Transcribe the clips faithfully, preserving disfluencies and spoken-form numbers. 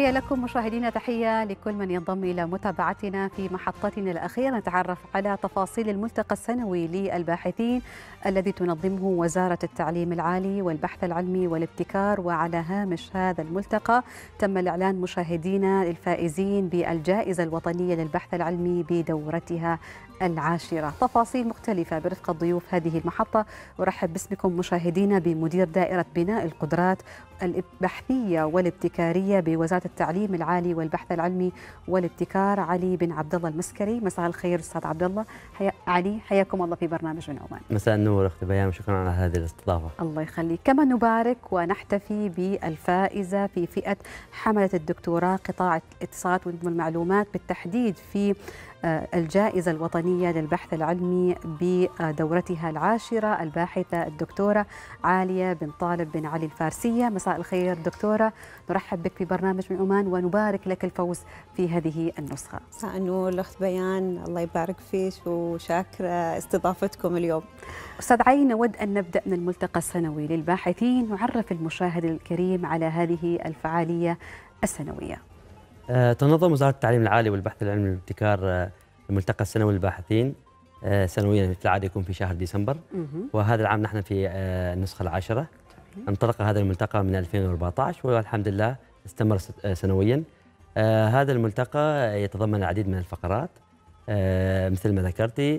تحية لكم مشاهدينا، تحية لكل من ينضم إلى متابعتنا في محطتنا الأخيرة. نتعرف على تفاصيل الملتقى السنوي للباحثين الذي تنظمه وزارة التعليم العالي والبحث العلمي والابتكار. وعلى هامش هذا الملتقى تم الإعلان مشاهدينا الفائزين بالجائزة الوطنية للبحث العلمي بدورتها العاشرة. تفاصيل مختلفة برفقة ضيوف هذه المحطة. أرحب باسمكم مشاهدينا بمدير دائرة بناء القدرات البحثية والابتكارية بوزارة التعليم العالي والبحث العلمي والابتكار، علي بن عبد الله المسكري. مساء الخير أستاذ عبد الله. حي... علي، حياكم الله في برنامج من عمان. مساء النور أختي بيان، وشكرا على هذه الاستضافة. الله يخليك. كما نبارك ونحتفي بالفائزة في فئة حملة الدكتوراه قطاع الاتصالات والمعلومات، بالتحديد في الجائزة الوطنية للبحث العلمي بدورتها العاشرة، الباحثة الدكتورة عالية بن طالب بن علي الفارسية. مساء الخير دكتورة، نرحب بك في برنامج من عمان ونبارك لك الفوز في هذه النسخة. مساء النور الأخت بيان، الله يبارك فيك وشاكرة استضافتكم اليوم. أستاذ علي، نود أن نبدأ من الملتقى السنوي للباحثين، نعرف المشاهد الكريم على هذه الفعالية السنوية. تنظم وزارة التعليم العالي والبحث العلمي والابتكار الملتقى السنوي للباحثين سنويا، مثل العادة يكون في شهر ديسمبر، وهذا العام نحن في النسخة العاشرة. انطلق هذا الملتقى من ألفين وأربعة عشر والحمد لله استمر سنويا. هذا الملتقى يتضمن العديد من الفقرات مثل ما ذكرتي: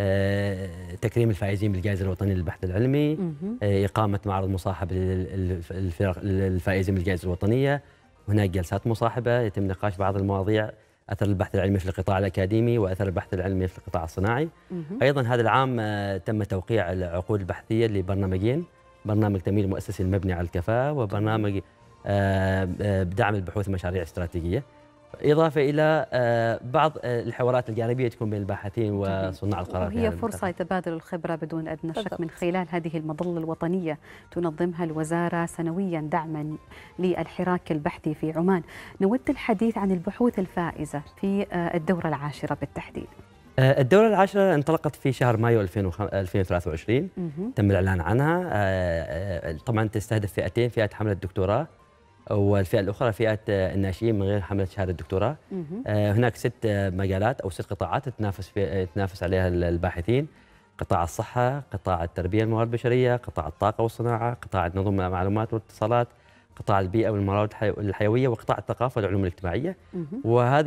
تكريم الفائزين بالجائزة الوطنية للبحث العلمي، إقامة معرض مصاحب للفائزين بالجائزة الوطنية، هناك جلسات مصاحبة يتم نقاش بعض المواضيع: أثر البحث العلمي في القطاع الأكاديمي وأثر البحث العلمي في القطاع الصناعي. أيضا هذا العام تم توقيع العقود البحثية لبرنامجين: برنامج تمويل مؤسسي المبني على الكفاءة، وبرنامج بدعم البحوث والمشاريع الاستراتيجية، إضافة إلى بعض الحوارات الجانبية تكون بين الباحثين وصناع القرار. وهي فرصة يتبادل الخبرة بدون أدنى شك من خلال هذه المظلة الوطنية تنظمها الوزارة سنويا دعما للحراك البحثي في عمان. نود الحديث عن البحوث الفائزة في الدورة العاشرة بالتحديد. الدورة العاشرة انطلقت في شهر مايو ألفين وثلاثة وعشرين، تم الإعلان عنها. طبعا تستهدف فئتين: فئة حملة الدكتوراه، والفئة الأخرى فئة الناشئين من غير حملة شهادة الدكتوراه. هناك ست مجالات أو ست قطاعات تنافس في تنافس عليها الباحثين: قطاع الصحة، قطاع التربية والموارد البشرية، قطاع الطاقة والصناعة، قطاع النظم المعلومات والاتصالات، قطاع البيئة والموارد الحيوية، وقطاع الثقافة والعلوم الاجتماعية. وهذا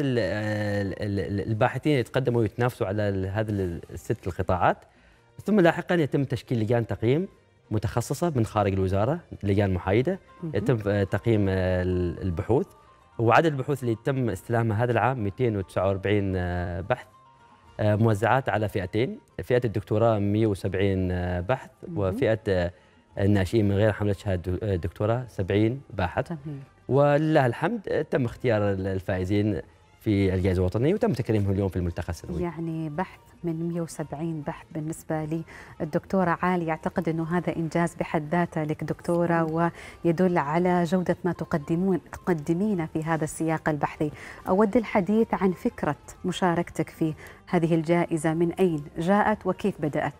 الباحثين يتقدموا ويتنافسوا على هذه الست القطاعات، ثم لاحقا يتم تشكيل لجان تقييم متخصصة من خارج الوزارة، لجان محايدة يتم تقييم البحوث. وعدد البحوث اللي تم استلامها هذا العام مئتين وتسعة وأربعين بحث، موزعات على فئتين: فئة الدكتوراه مئة وسبعين بحث، وفئة الناشئين من غير حملة شهادة دكتوراه سبعين باحث. ولله الحمد تم اختيار الفائزين في الجائزة الوطنية وتم تكريمهم اليوم في الملتقى السنوي. يعني بحث من مئة وسبعين بحث بالنسبة للدكتورة عالية، أعتقد أنه هذا إنجاز بحد ذاته لك دكتورة، ويدل على جودة ما تقدمون تقدمين في هذا السياق البحثي. أود الحديث عن فكرة مشاركتك في هذه الجائزة، من أين جاءت وكيف بدأت؟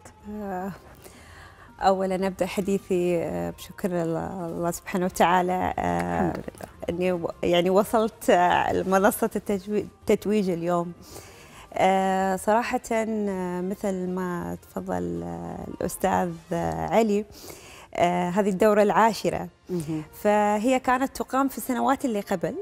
أولا نبدأ حديثي بشكر الله سبحانه وتعالى أني يعني وصلت لمنصة التتويج اليوم. صراحة مثل ما تفضل الأستاذ علي، هذه الدورة العاشرة، فهي كانت تقام في السنوات اللي قبل،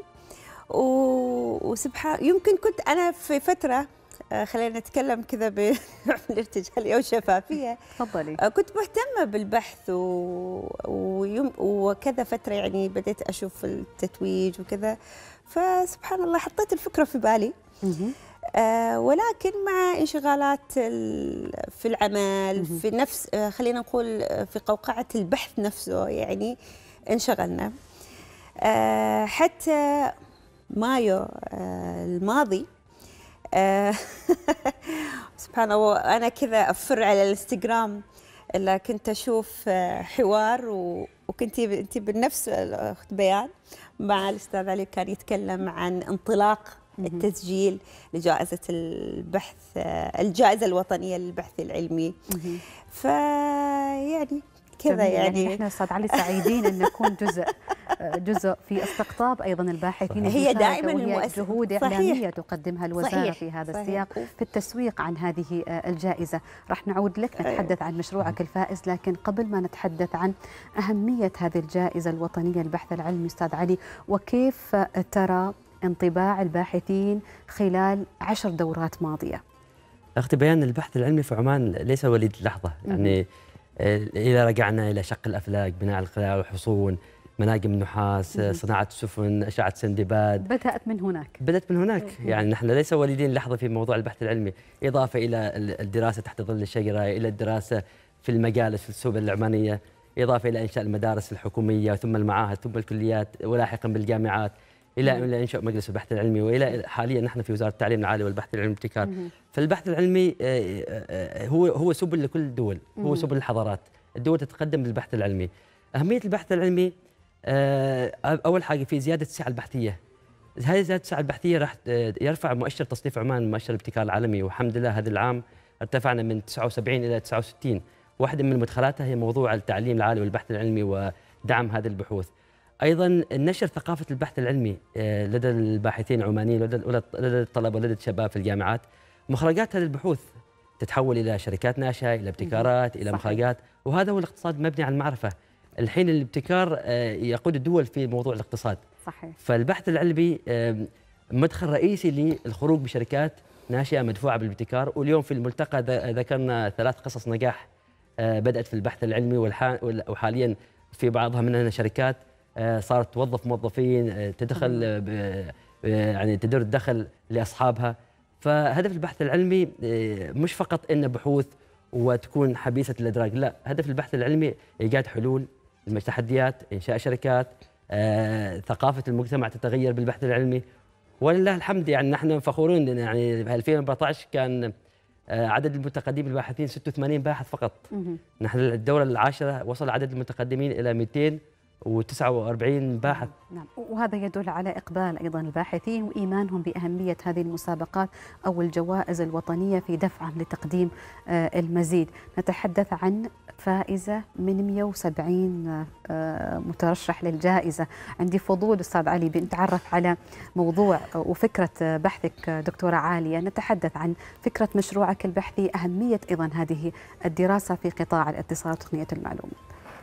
وسبحان يمكن كنت أنا في فترة، خلينا نتكلم كذا بالارتجالية وشفافية، تفضلي، كنت مهتمة بالبحث و... ويم... وكذا فترة يعني بديت أشوف التتويج وكذا، فسبحان الله حطيت الفكرة في بالي. آه ولكن مع انشغالات في العمل في نفس آه خلينا نقول في قوقعة البحث نفسه يعني انشغلنا. آه حتى مايو آه الماضي آه سبحان الله أنا كذا أفر على الانستغرام، إلا كنت أشوف آه حوار وكنتي أنت بالنفس أخت بيان مع الأستاذ علي، كان يتكلم عن انطلاق التسجيل لجائزة البحث، الجائزة الوطنية للبحث العلمي. فيعني كذا يعني نحن أستاذ علي سعيدين أن نكون جزء جزء في استقطاب أيضا الباحثين. هي دائما المؤسسة جهود إعلامية تقدمها الوزارة صحيح. في هذا صحيح. السياق في التسويق عن هذه الجائزة. راح نعود لك نتحدث عن مشروعك الفائز، لكن قبل ما نتحدث عن أهمية هذه الجائزة الوطنية للبحث العلمي أستاذ علي، وكيف ترى انطباع الباحثين خلال عشر دورات ماضية؟ أختي بيان، البحث العلمي في عمان ليس وليد لحظة، يعني إذا رجعنا إلى شق الأفلاك، بناء القلاع والحصون، مناجم النحاس، صناعة السفن، أشعة سندباد، بدأت من هناك بدأت من هناك يعني نحن ليس وليدين لحظة في موضوع البحث العلمي، إضافة إلى الدراسة تحت ظل الشجرة، إلى الدراسة في المجالس في السوق العمانية، إضافة إلى إنشاء المدارس الحكومية ثم المعاهد ثم الكليات ولاحقا بالجامعات، إلى إلى إنشاء مجلس البحث العلمي، وإلى حاليا نحن في وزارة التعليم العالي والبحث العلمي والابتكار. فالبحث العلمي هو هو سبل لكل الدول، هو سبل الحضارات، الدول تتقدم بالبحث العلمي. أهمية البحث العلمي أول حاجة في زيادة السعة البحثية. هذه زيادة السعة البحثية راح يرفع مؤشر تصنيف عمان، مؤشر الابتكار العالمي، والحمد لله هذا العام ارتفعنا من تسعة وسبعين إلى تسعة وستين. واحدة من مدخلاتها هي موضوع التعليم العالي والبحث العلمي ودعم هذه البحوث. أيضا نشر ثقافة البحث العلمي لدى الباحثين العمانيين، لدى الطلبة ولدى الشباب في الجامعات. مخرجات هذه البحوث تتحول إلى شركات ناشئة، إلى ابتكارات، إلى مخرجات، وهذا هو الاقتصاد مبني على المعرفة. الحين الابتكار يقود الدول في موضوع الاقتصاد. صحيح. فالبحث العلمي مدخل رئيسي للخروج بشركات ناشئة مدفوعة بالابتكار. واليوم في الملتقى ذكرنا ثلاث قصص نجاح بدأت في البحث العلمي، وحاليا في بعضها منها شركات صارت توظف موظفين، تدخل يعني تدر الدخل لاصحابها. فهدف البحث العلمي مش فقط انه بحوث وتكون حبيسه الادراج، لا، هدف البحث العلمي ايجاد حلول للتحديات، انشاء شركات، ثقافه المجتمع تتغير بالبحث العلمي. ولله الحمد يعني نحن فخورين، يعني في ألفين وأربعة عشر كان عدد المتقدمين الباحثين ستة وثمانين باحث فقط. نحن الدوره العاشره وصل عدد المتقدمين الى مئتين وتسعة وأربعين باحث. نعم، وهذا يدل على إقبال أيضا الباحثين وإيمانهم بأهمية هذه المسابقات أو الجوائز الوطنية في دفعهم لتقديم المزيد. نتحدث عن فائزة من مئة وسبعين مترشح للجائزة. عندي فضول أستاذ علي بنتعرف على موضوع وفكرة بحثك دكتورة عالية. نتحدث عن فكرة مشروعك البحثي، أهمية أيضا هذه الدراسة في قطاع الاتصال وتقنية المعلومات.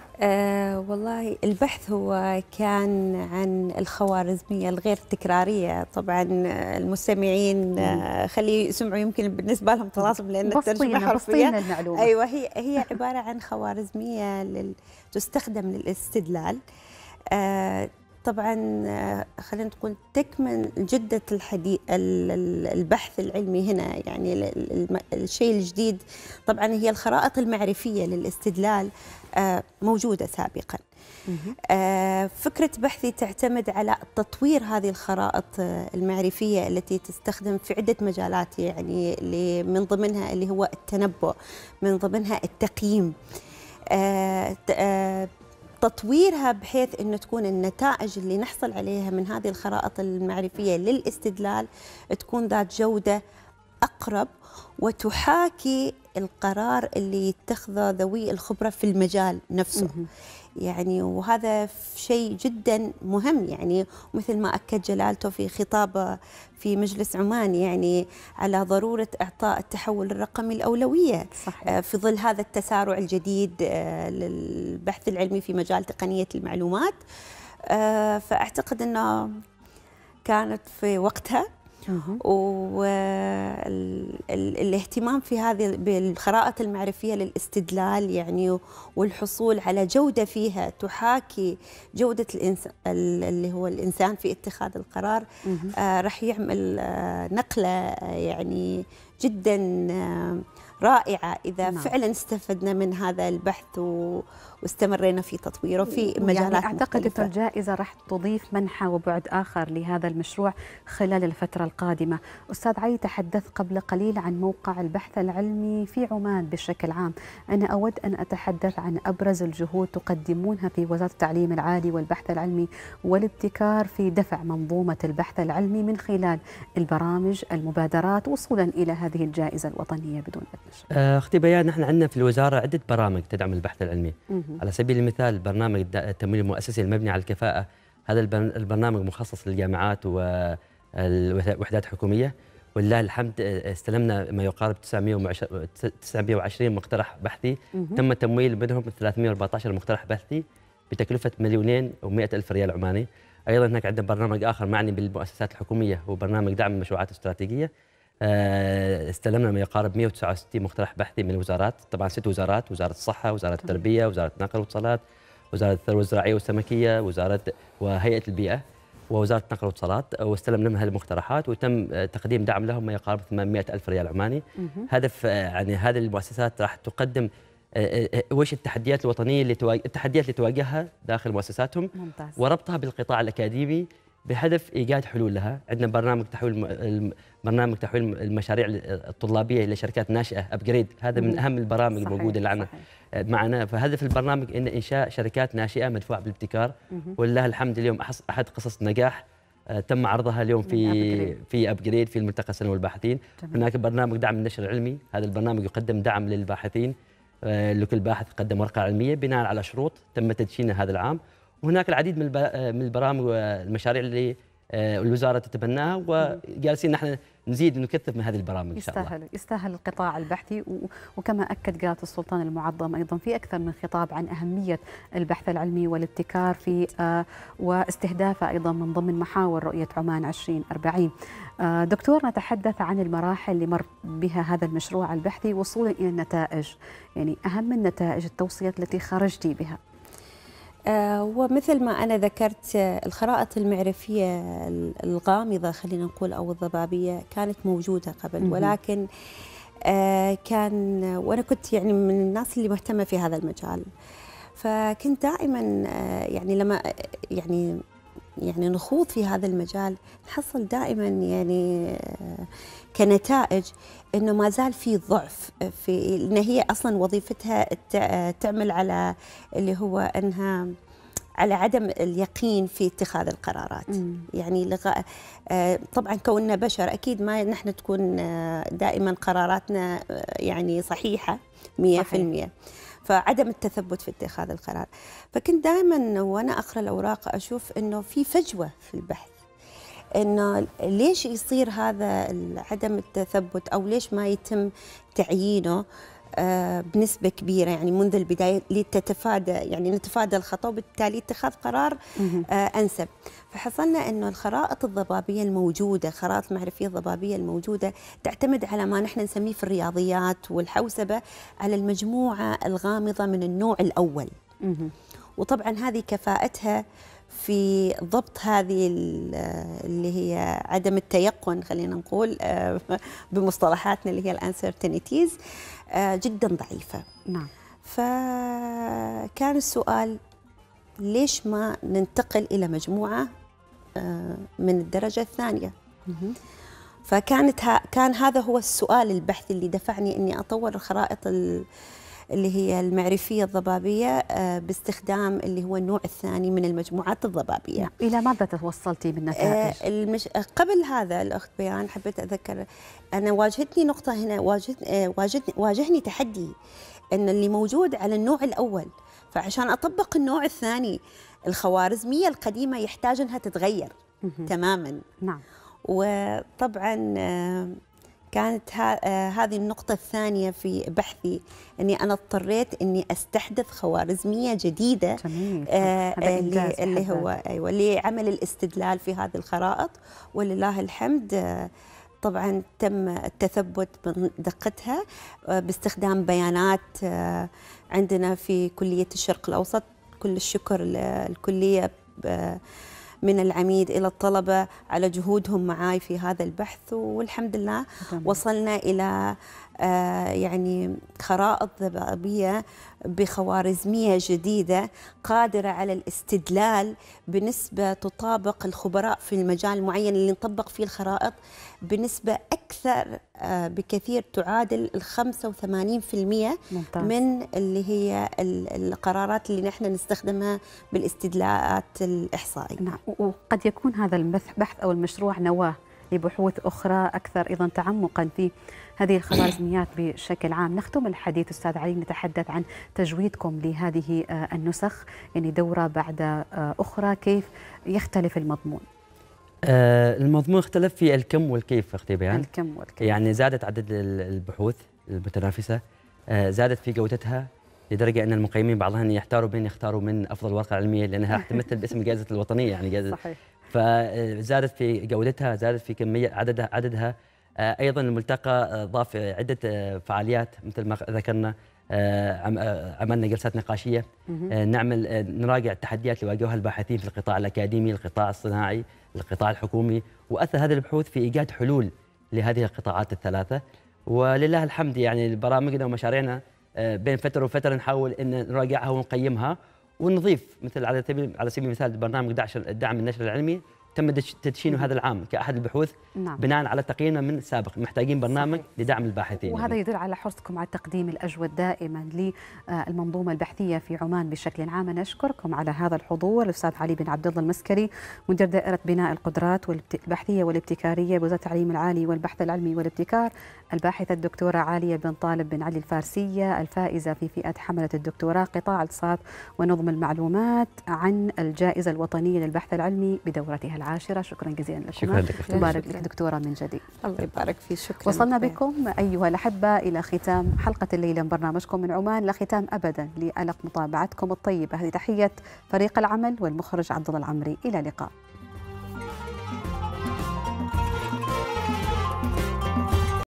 آه والله البحث هو كان عن الخوارزمية الغير تكرارية. طبعا المستمعين آه خلي يسمعوا، يمكن بالنسبة لهم طلاسم لأن الترجمة حرفيا المعلومة. أيوة، هي هي عبارة عن خوارزمية لل... تستخدم للاستدلال. آه طبعا خلينا نقول تكمن جدة الحديث البحث العلمي هنا، يعني الشيء الجديد طبعا هي الخرائط المعرفية للاستدلال موجودة سابقا. فكرة بحثي تعتمد على تطوير هذه الخرائط المعرفية التي تستخدم في عدة مجالات، يعني من ضمنها اللي هو التنبؤ، من ضمنها التقييم، تطويرها بحيث أن تكون النتائج اللي نحصل عليها من هذه الخرائط المعرفية للاستدلال تكون ذات جودة أقرب وتحاكي القرار اللي يتخذه ذوي الخبرة في المجال نفسه. يعني وهذا شيء جدا مهم، يعني مثل ما أكد جلالته في خطابه في مجلس عمان، يعني على ضرورة إعطاء التحول الرقمي الأولوية. صحيح. في ظل هذا التسارع الجديد للبحث العلمي في مجال تقنية المعلومات. فأعتقد أنه كانت في وقتها، والاهتمام في هذه بالخرائط المعرفية للاستدلال يعني والحصول على جودة فيها تحاكي جودة الإنسان اللي هو الإنسان في اتخاذ القرار، آه راح يعمل آه نقلة يعني جدا آه رائعة إذا نعم. فعلا استفدنا من هذا البحث و... واستمرينا في تطويره في مجالات يعني أعتقد مختلفة. أن الجائزة راح تضيف منحى وبعد آخر لهذا المشروع خلال الفترة القادمة. أستاذ علي تحدث قبل قليل عن موقع البحث العلمي في عمان بشكل عام. أنا أود أن أتحدث عن أبرز الجهود تقدمونها في وزارة التعليم العالي والبحث العلمي والابتكار في دفع منظومة البحث العلمي من خلال البرامج، المبادرات، وصولا إلى هذه الجائزة الوطنية بدون أدنى. أختي بيان، نحن عندنا في الوزارة عدة برامج تدعم البحث العلمي. على سبيل المثال برنامج التمويل المؤسسي المبني على الكفاءة هذا البرنامج مخصص للجامعات والوحدات الحكومية، ولله الحمد استلمنا ما يقارب تسعمئة وعشرين مقترح بحثي. تم تمويل منهم ثلاثمئة وأربعة عشر مقترح بحثي بتكلفة مليونين ومئة ألف ريال عماني. أيضا هناك عندنا برنامج آخر معني بالمؤسسات الحكومية، هو برنامج دعم المشروعات الاستراتيجية. استلمنا ما يقارب مئة وتسعة وستين مقترح بحثي من الوزارات، طبعا ست وزارات: وزارة الصحة، وزارة التربية، وزارة النقل والاتصالات، وزارة الثروة الزراعية والسمكية، وزارة وهيئة البيئة، ووزارة النقل والاتصالات. واستلمنا منها المقترحات وتم تقديم دعم لهم ما يقارب ثمانمئة ألف ريال عماني. هدف يعني هذه المؤسسات راح تقدم وش التحديات الوطنيه اللي تواجه التحديات اللي تواجهها داخل مؤسساتهم، ممتاز. وربطها بالقطاع الاكاديمي بهدف ايجاد حلول لها. عندنا برنامج تحويل برنامج تحويل المشاريع الطلابيه الى شركات ناشئه ابجريد، هذا من اهم البرامج صحيح الموجوده اللي عندنا معنا. فهدف البرنامج ان انشاء شركات ناشئه مدفوعه بالابتكار، ولله الحمد اليوم احد قصص النجاح تم عرضها اليوم في في ابجريد في الملتقى السنوي للباحثين. هناك برنامج دعم النشر العلمي، هذا البرنامج يقدم دعم للباحثين، لكل باحث قدم ورقه علميه بناء على شروط تم تدشينها هذا العام. وهناك العديد من من البرامج والمشاريع اللي الوزاره تتبناها، وجالسين نحن نزيد ونكثف من هذه البرامج ان شاء الله. يستاهل يستاهل القطاع البحثي، وكما اكد قاده السلطان المعظم ايضا في اكثر من خطاب عن اهميه البحث العلمي والابتكار في واستهدافه ايضا من ضمن محاور رؤيه عمان عشرين أربعين. دكتور، نتحدث عن المراحل اللي مر بها هذا المشروع البحثي وصولا الى النتائج، يعني اهم النتائج التوصيات التي خرجتي بها. ومثل ما أنا ذكرت، الخرائط المعرفية الغامضة خلينا نقول أو الضبابية كانت موجودة قبل، ولكن كان وأنا كنت يعني من الناس اللي مهتمة في هذا المجال، فكنت دائما يعني لما يعني يعني نخوض في هذا المجال نحصل دائما يعني كنتائج انه ما زال في ضعف في ان هي اصلا وظيفتها تعمل على اللي هو انها على عدم اليقين في اتخاذ القرارات. مم. يعني لغاء طبعا كوننا بشر اكيد ما نحن تكون دائما قراراتنا يعني صحيحه مئة بالمئة، فعدم التثبت في اتخاذ القرار. فكنت دائما وانا اقرا الاوراق اشوف انه في فجوه في البحث، انه ليش يصير هذا عدم التثبت او ليش ما يتم تعيينه آه بنسبه كبيره يعني منذ البدايه لتتفادى يعني نتفادى الخطا وبالتالي اتخاذ قرار آه انسب. فحصلنا انه الخرائط الضبابيه الموجوده، خرائط المعرفيه الضبابيه الموجوده تعتمد على ما نحن نسميه في الرياضيات والحوسبه على المجموعه الغامضه من النوع الاول. وطبعا هذه كفاءتها في ضبط هذه اللي هي عدم التيقن خلينا نقول بمصطلحاتنا اللي هي الانسرتينيتيز جدا ضعيفة. نعم. فكان السؤال ليش ما ننتقل إلى مجموعة من الدرجة الثانية؟ فكانت ها كان هذا هو السؤال البحثي اللي دفعني إني أطور الخرائط اللي هي المعرفية الضبابية باستخدام اللي هو النوع الثاني من المجموعات الضبابية. نعم. إلى ماذا توصلتي بالنتائج؟ آه المش... قبل هذا الأخت بيان حبيت أذكر أنا واجهتني نقطة هنا، واجهت... آه واجهتني واجهني تحدي أن اللي موجود على النوع الأول، فعشان أطبق النوع الثاني الخوارزمية القديمة يحتاج أنها تتغير تماما. نعم. وطبعا آه كانت هذه النقطة الثانية في بحثي أني أنا اضطريت أني أستحدث خوارزمية جديدة. جميل. آه اللي, اللي هو أيوة لعمل الاستدلال في هذه الخرائط، ولله الحمد آه طبعا تم التثبت من دقتها آه باستخدام بيانات آه عندنا في كلية الشرق الأوسط. كل الشكر للكلية آه من العميد إلى الطلبة على جهودهم معي في هذا البحث، والحمد لله جميل. وصلنا إلى آه يعني خرائط ضبابية بخوارزمية جديدة قادرة على الاستدلال بنسبة تطابق الخبراء في المجال المعين اللي نطبق فيه الخرائط بنسبة أكثر آه بكثير تعادل ال خمسة وثمانين بالمئة من اللي هي القرارات اللي نحن نستخدمها بالاستدلالات الإحصائية. نعم. وقد يكون هذا البحث أو المشروع نواة لبحوث أخرى أكثر أيضا تعمقا في هذه الخوارزميات بشكل عام. نختم الحديث أستاذ علي نتحدث عن تجويدكم لهذه النسخ، يعني دورة بعد أخرى، كيف يختلف المضمون؟ آه المضمون اختلف في الكم والكيف أختي بيان. الكم والكيف، يعني زادت عدد البحوث المتنافسة، آه زادت في جودتها لدرجة أن المقيمين بعضهم يحتاروا بين يختاروا من أفضل الورقة العلمية لأنها تمثل باسم الجائزة الوطنية، يعني جائزة صحيح. فزادت في جودتها، زادت في كمية عددها عددها آه أيضا الملتقى ضاف عدة آه فعاليات مثل ما ذكرنا. آه عملنا جلسات نقاشية، آه نعمل آه نراجع التحديات اللي واجهوها الباحثين في القطاع الأكاديمي، القطاع الصناعي، القطاع الحكومي، وأثر هذه البحوث في إيجاد حلول لهذه القطاعات الثلاثة. ولله الحمد يعني برامجنا ومشاريعنا بين فترة وفترة نحاول أن نراجعها ونقيمها ونضيف، مثل على سبيل على سبيل المثال برنامج دعم النشر العلمي تم تدشينه هذا العام كأحد البحوث. نعم. بناء على تقييمنا من السابق محتاجين برنامج صحيح. لدعم الباحثين، وهذا يدل على حرصكم على تقديم الأجود دائما للمنظومة البحثية في عمان بشكل عام. أنا أشكركم على هذا الحضور الأستاذ علي بن عبد الله المسكري، مدير دائرة بناء القدرات البحثية والابتكارية بوزارة التعليم العالي والبحث العلمي والابتكار، الباحثة الدكتورة عالية بن طالب بن علي الفارسية الفائزة في فئة حملة الدكتوراه قطاع الاقتصاد ونظم المعلومات عن الجائزة الوطنية للبحث العلمي بدورتها العاشرة. شكرا جزيلا لكم. شكرا لك. مبارك لك دكتورة من جديد. الله يبارك فيك. شكرا. وصلنا بكم أيها الأحبة إلى ختام حلقة الليلة من برنامجكم من عمان، لا ختام أبدا لألق متابعتكم الطيبة. هذه تحية فريق العمل والمخرج عبد الله العمري، إلى اللقاء.